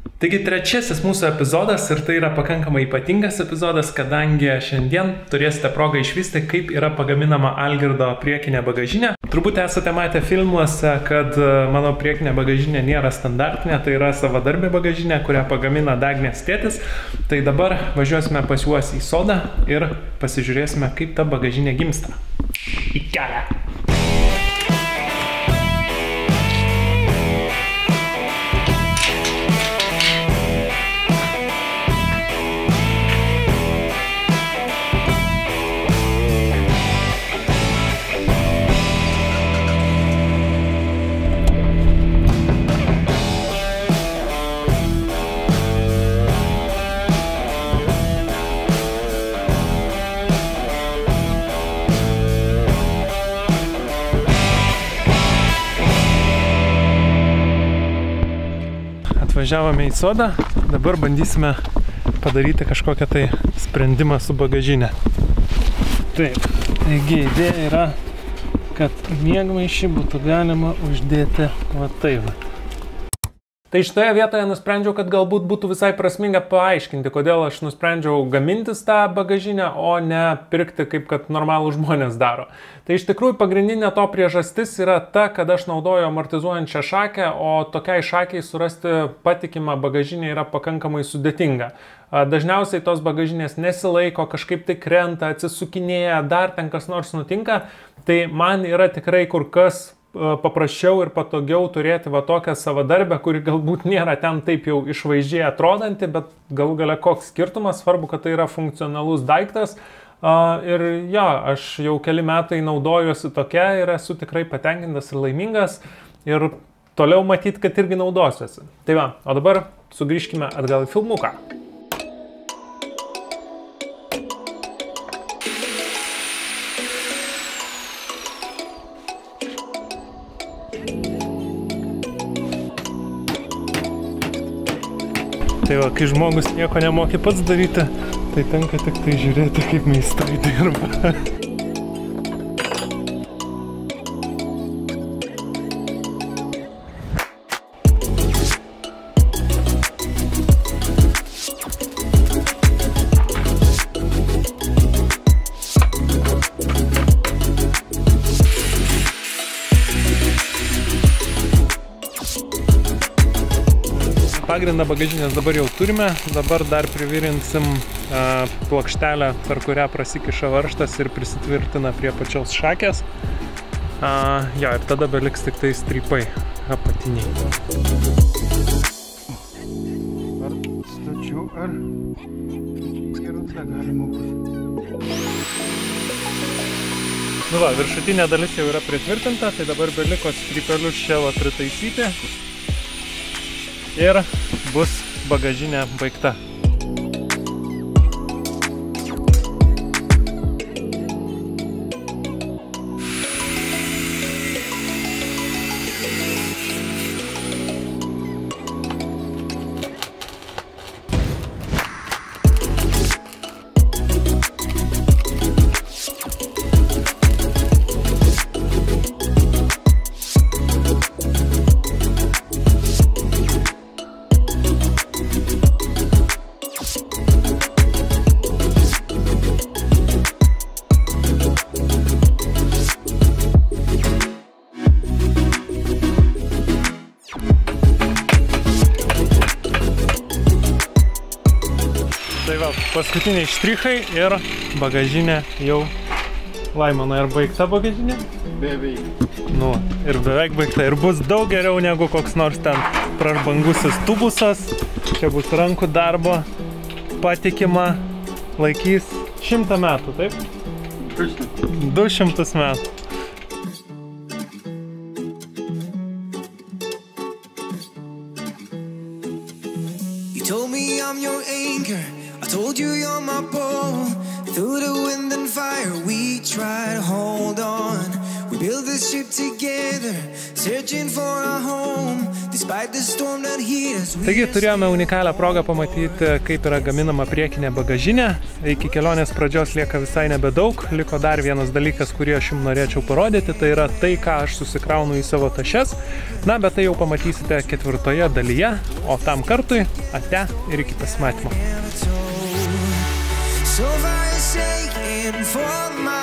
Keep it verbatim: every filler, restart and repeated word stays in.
Taigi trečiasis mūsų epizodas ir tai yra pakankamai ypatingas epizodas, kadangi šiandien turėsite progą išvysti, kaip yra pagaminama Algirdo priekinė bagažinė. Turbūt esate matę filmuose, kad mano priekinė bagažinė nėra standartinė, tai yra savadarbė bagažinė, kurią pagamina Dagnės tėtis. Tai dabar važiuosime pas juos į sodą ir pasižiūrėsime, kaip ta bagažinė gimsta. Į kelią! Atvažiavome į sodą, dabar bandysime padaryti kažkokią tai sprendimą su bagažinė. Taip, taigi idėja yra, kad miegmaišį būtų galima uždėti va taip. Tai šitoje vietoje nusprendžiau, kad galbūt būtų visai prasminga paaiškinti, kodėl aš nusprendžiau gamintis tą bagažinę, o ne pirkti kaip kad normalų žmonės daro. Tai iš tikrųjų pagrindinė to priežastis yra ta, kad aš naudoju amortizuojančią šakę, o tokiai šakiai surasti patikimą bagažinę yra pakankamai sudėtinga. Dažniausiai tos bagažinės nesilaiko, kažkaip tai krenta, atsisukinėja, dar ten kas nors nutinka. Tai man yra tikrai kur kas paprasčiau ir patogiau turėti va tokią savadarbę, kuri galbūt nėra ten taip jau išvaizdžiai atrodanti, bet galų gale koks skirtumas, svarbu, kad tai yra funkcionalus daiktas. Ir jo, aš jau keli metai naudojuosi tokia ir esu tikrai patenkintas ir laimingas ir toliau matyt, kad irgi naudosiuosi. Tai va, o dabar sugrįžkime atgal į filmuką. Tai va, kai žmogus nieko nemoki pats daryti, tai tenka tik tai žiūrėti, kaip meistrai dirba. Pagrindą bagažinės dabar jau turime, dabar dar privirinsim a, plokštelę, per kurią prasikiša varžtas ir prisitvirtina prie pačios šakės. A, jo, ir tada beliks tik tai strypai apatiniai. Ar stačiu, ar skirutę galima bus. Nu va, viršutinė dalis jau yra pritvirtinta, tai dabar beliko strypelius čia va pritaisyti. Ir bus bagažinė baigta. Tai va, paskutiniai štrichai ir bagažinė jau Laimono ir baigta bagažinė. Beveik. Nu, ir beveik baigta. Ir bus daug geriau negu koks nors ten pražbangusis tubusas. Čia bus rankų darbo, patikima, laikys šimtą metų, taip? Du šimtus metų. You told me I'm your anchor. I told you you're my bow. Through the wind and fire we try to hold on. We've build this ship together, searching for a home, despite the storm that hit us. Taigi turėjome unikalią progą pamatyti, kaip yra gaminama priekinė bagažinė. Iki kelionės pradžios lieka visai nebedaug. Liko dar vienas dalykas, kurį aš jums norėčiau parodyti, tai yra tai, ką aš susikraunu į savo tašes. Na, bet tai jau pamatysite ketvirtoje dalyje, o tam kartui ate ir iki pasimatymo. So far it's shaking for my